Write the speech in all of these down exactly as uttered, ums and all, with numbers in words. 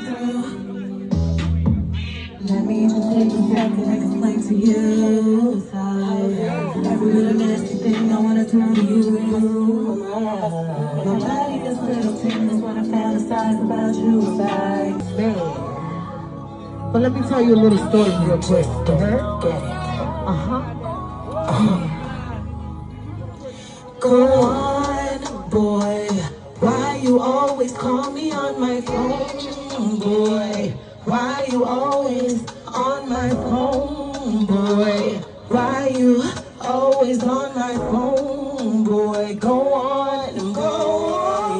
through. Let me just take a second and explain to you. Every little nasty thing I wanna do to you. Nobody gets little things when I fantasize about you. Like, Man. But let me tell you a little story real quick. Uh-huh. get it. Uh-huh. Go on, boy. Why you always call me on my phone, boy? Why you always on my phone, boy? Why you always on my phone, boy? Go on, go on,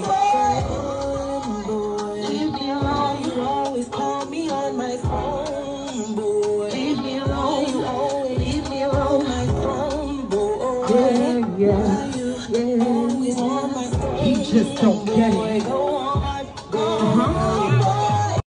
boy. Leave me alone. You always call me on my phone, boy. Leave me alone. You always leave me alone, my phone, boy. Yeah, yeah, yeah. Always on my phone. He just don't get it. Go